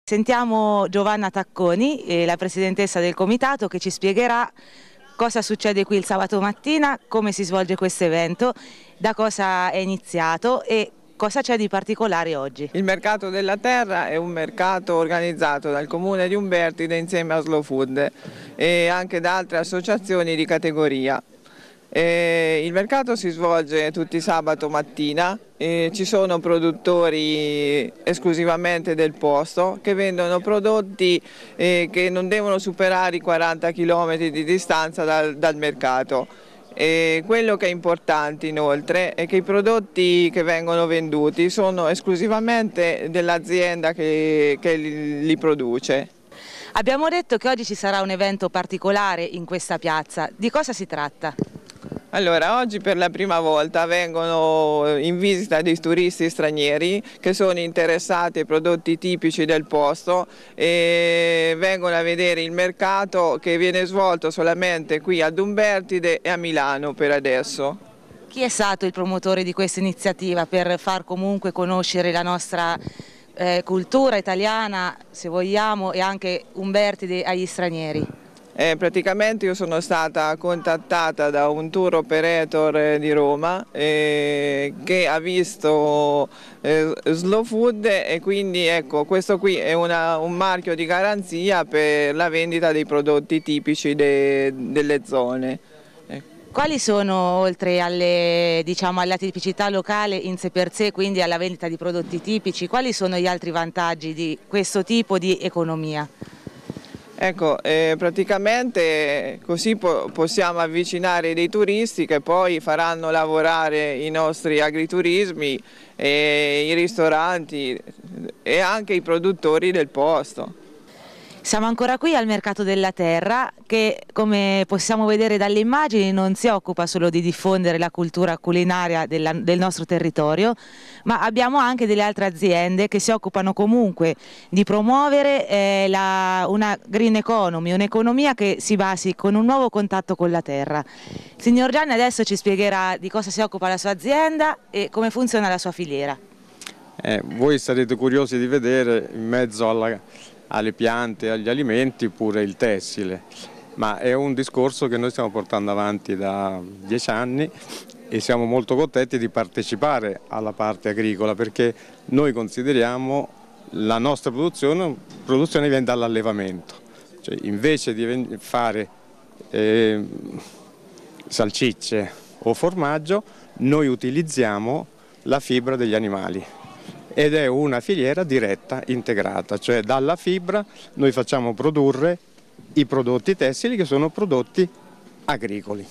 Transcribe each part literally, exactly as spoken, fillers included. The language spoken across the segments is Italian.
Sentiamo Giovanna Tacconi, eh, la presidentessa del comitato, che ci spiegherà cosa succede qui il sabato mattina, come si svolge questo evento, da cosa è iniziato e cosa c'è di particolare oggi. Il mercato della terra è un mercato organizzato dal comune di Umbertide insieme a Slow Food e anche da altre associazioni di categoria. E il mercato si svolge tutti sabato mattina e ci sono produttori esclusivamente del posto che vendono prodotti eh, che non devono superare i quaranta chilometri di distanza dal, dal mercato. E quello che è importante inoltre è che i prodotti che vengono venduti sono esclusivamente dell'azienda che, che li, li produce. Abbiamo detto che oggi ci sarà un evento particolare in questa piazza, di cosa si tratta? Allora, oggi per la prima volta vengono in visita dei turisti stranieri che sono interessati ai prodotti tipici del posto e vengono a vedere il mercato che viene svolto solamente qui ad Umbertide e a Milano per adesso. Chi è stato il promotore di questa iniziativa per far comunque conoscere la nostra eh, cultura italiana, se vogliamo, e anche Umbertide agli stranieri? Eh, praticamente io sono stata contattata da un tour operator di Roma eh, che ha visto eh, Slow Food e quindi ecco, questo qui è una, un marchio di garanzia per la vendita dei prodotti tipici de, delle zone. Quali sono, oltre alle, diciamo, alla tipicità locale in sé per sé, quindi alla vendita di prodotti tipici, quali sono gli altri vantaggi di questo tipo di economia? Ecco, eh, praticamente così po possiamo avvicinare dei turisti che poi faranno lavorare i nostri agriturismi, e i ristoranti e anche i produttori del posto. Siamo ancora qui al Mercato della Terra che, come possiamo vedere dalle immagini, non si occupa solo di diffondere la cultura culinaria della, del nostro territorio, ma abbiamo anche delle altre aziende che si occupano comunque di promuovere eh, la, una green economy, un'economia che si basi con un nuovo contatto con la terra. Il signor Gianni adesso ci spiegherà di cosa si occupa la sua azienda e come funziona la sua filiera. Eh, voi sarete curiosi di vedere in mezzo alla alle piante, agli alimenti, pure il tessile, ma è un discorso che noi stiamo portando avanti da dieci anni e siamo molto contenti di partecipare alla parte agricola perché noi consideriamo la nostra produzione, produzione viene dall'allevamento, cioè invece di fare eh, salsicce o formaggio noi utilizziamo la fibra degli animali. Ed è una filiera diretta, integrata, cioè dalla fibra noi facciamo produrre i prodotti tessili che sono prodotti agricoli.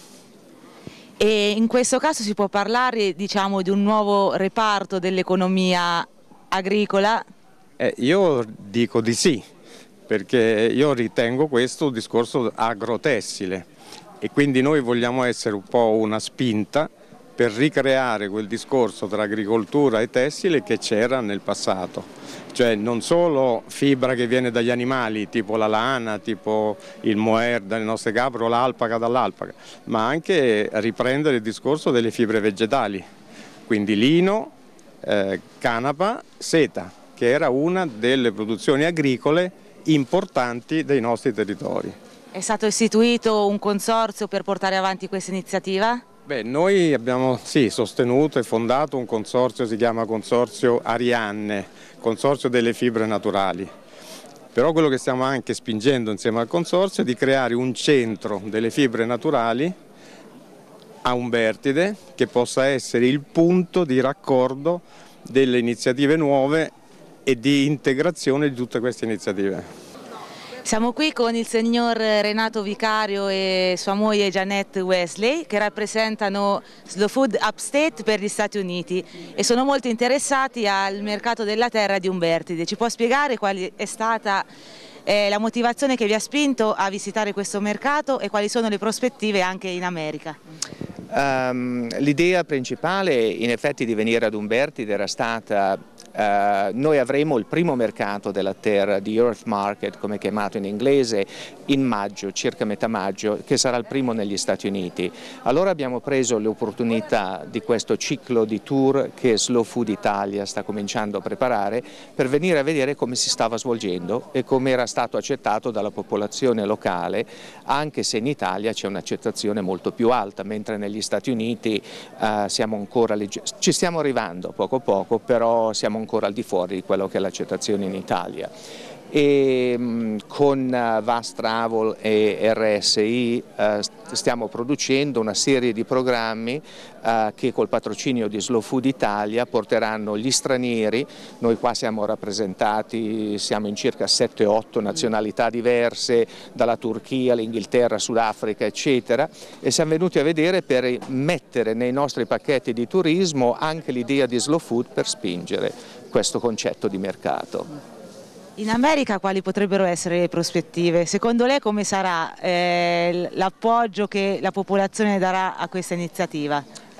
E in questo caso si può parlare, diciamo, di un nuovo reparto dell'economia agricola? Eh, io dico di sì, perché io ritengo questo un discorso agrotessile e quindi noi vogliamo essere un po' una spinta per ricreare quel discorso tra agricoltura e tessile che c'era nel passato, cioè non solo fibra che viene dagli animali, tipo la lana, tipo il mohair dalle nostre capre o l'alpaca dall'alpaca, ma anche riprendere il discorso delle fibre vegetali, quindi lino, eh, canapa, seta, che era una delle produzioni agricole importanti dei nostri territori. È stato istituito un consorzio per portare avanti questa iniziativa? Beh, noi abbiamo sì, sostenuto e fondato un consorzio, si chiama Consorzio Arianne, Consorzio delle Fibre Naturali. Però quello che stiamo anche spingendo insieme al consorzio è di creare un centro delle fibre naturali a Umbertide che possa essere il punto di raccordo delle iniziative nuove e di integrazione di tutte queste iniziative. Siamo qui con il signor Renato Vicario e sua moglie Jeanette Wesley che rappresentano Slow Food Upstate per gli Stati Uniti e sono molto interessati al mercato della terra di Umbertide. Ci può spiegare qual è stata eh, la motivazione che vi ha spinto a visitare questo mercato e quali sono le prospettive anche in America? Um, l'idea principale in effetti di venire ad Umbertide era stata uh, noi avremo il primo mercato della terra, di Earth Market come chiamato in inglese, in maggio, circa metà maggio, che sarà il primo negli Stati Uniti. Allora abbiamo preso l'opportunità di questo ciclo di tour che Slow Food Italia sta cominciando a preparare per venire a vedere come si stava svolgendo e come era stato accettato dalla popolazione locale, anche se in Italia c'è un'accettazione molto più alta, mentre negli Stati Uniti uh, siamo ancora, ci stiamo arrivando poco poco, però siamo ancora al di fuori di quello che è l'accettazione in Italia. E mh, con uh, Vast Travel e R S I uh, stiamo producendo una serie di programmi uh, che col patrocinio di Slow Food Italia porteranno gli stranieri. Noi qua siamo rappresentati, siamo in circa sette otto nazionalità diverse, dalla Turchia, l'Inghilterra, Sudafrica eccetera, e siamo venuti a vedere per mettere nei nostri pacchetti di turismo anche l'idea di Slow Food per spingere questo concetto di mercato. In America quali potrebbero essere le prospettive? Secondo lei come sarà eh, l'appoggio che la popolazione darà a questa iniziativa?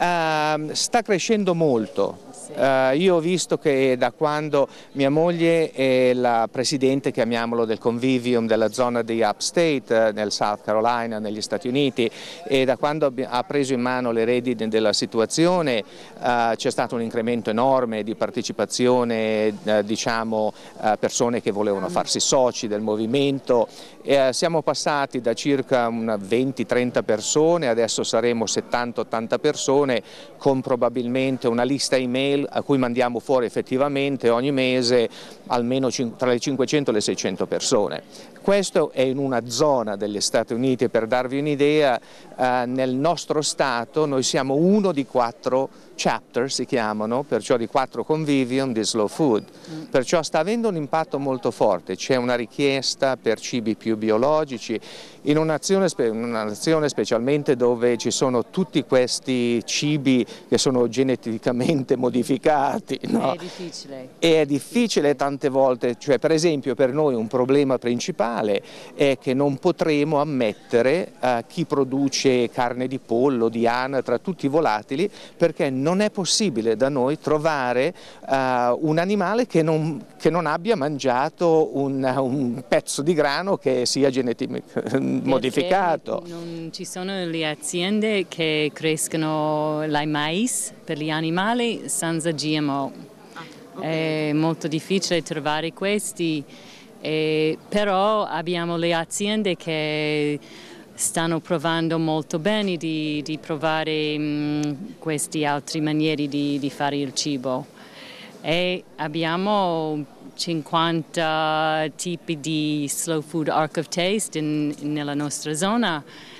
Uh, sta crescendo molto. Uh, io ho visto che da quando mia moglie è la presidente, chiamiamolo, del Convivium della zona di Upstate, uh, nel South Carolina, negli Stati Uniti, e da quando ha preso in mano le redini della situazione uh, c'è stato un incremento enorme di partecipazione, uh, diciamo uh, persone che volevano farsi soci del movimento. E, uh, siamo passati da circa venti trenta persone, adesso saremo settanta ottanta persone, con probabilmente una lista email a cui mandiamo fuori effettivamente ogni mese almeno tra le cinquecento e le seicento persone. Questo è in una zona degli Stati Uniti. Per darvi un'idea, eh, nel nostro stato noi siamo uno di quattro chapter, si chiamano, perciò di quattro convivium di Slow Food, perciò sta avendo un impatto molto forte, c'è una richiesta per cibi più biologici, in una nazione, una nazione specialmente dove ci sono tutti questi cibi che sono geneticamente modificati, no? È difficile. E è difficile tante volte, cioè per esempio per noi un problema principale è che non potremo ammettere uh, chi produce carne di pollo, di anatra, tutti i volatili, perché non è possibile da noi trovare uh, un animale che non, che non abbia mangiato un, un pezzo di grano che sia geneticamente modificato. Non ci sono le aziende che crescono il mais per gli animali senza G M O. Ah, okay. È molto difficile trovare questi, eh, però abbiamo le aziende che stanno provando molto bene di, di provare mh, queste altre maniere di, di fare il cibo. E abbiamo cinquanta tipi di Slow Food Ark of Taste in, nella nostra zona.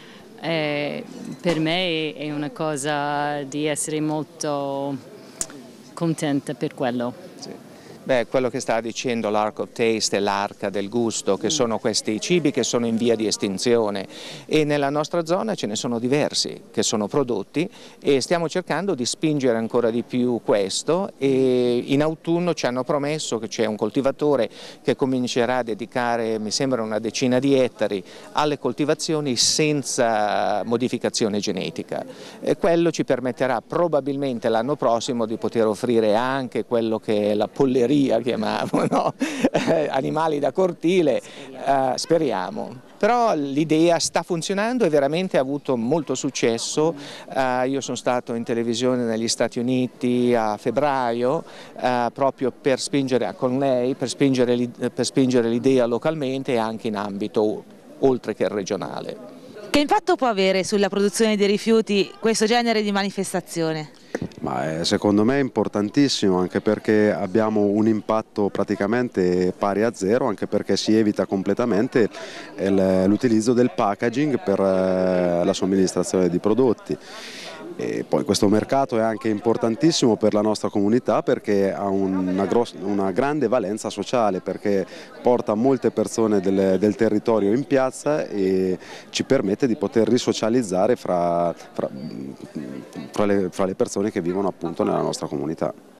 Eh, per me è una cosa di essere molto contenta per quello. Sì. Beh, quello che sta dicendo l'Ark of Taste e l'Arca del Gusto, che sono questi cibi che sono in via di estinzione, e nella nostra zona ce ne sono diversi che sono prodotti e stiamo cercando di spingere ancora di più questo, e in autunno ci hanno promesso che c'è un coltivatore che comincerà a dedicare, mi sembra, una decina di ettari alle coltivazioni senza modificazione genetica, e quello ci permetterà probabilmente l'anno prossimo di poter offrire anche quello che è la polleria, chiamiamo, no? eh, animali da cortile, speriamo. Eh, speriamo. Però l'idea sta funzionando e veramente ha avuto molto successo. Eh, io sono stato in televisione negli Stati Uniti a febbraio eh, proprio per spingere con lei, per spingere, per spingere l'idea localmente e anche in ambito oltre che regionale. Che impatto può avere sulla produzione dei rifiuti questo genere di manifestazione? Ma secondo me è importantissimo, anche perché abbiamo un impatto praticamente pari a zero, anche perché si evita completamente l'utilizzo del packaging per la somministrazione di prodotti. E poi questo mercato è anche importantissimo per la nostra comunità perché ha una, una grande valenza sociale, perché porta molte persone del, del territorio in piazza e ci permette di poter risocializzare fra, fra, fra, le, fra le persone che vivono appunto nella nostra comunità.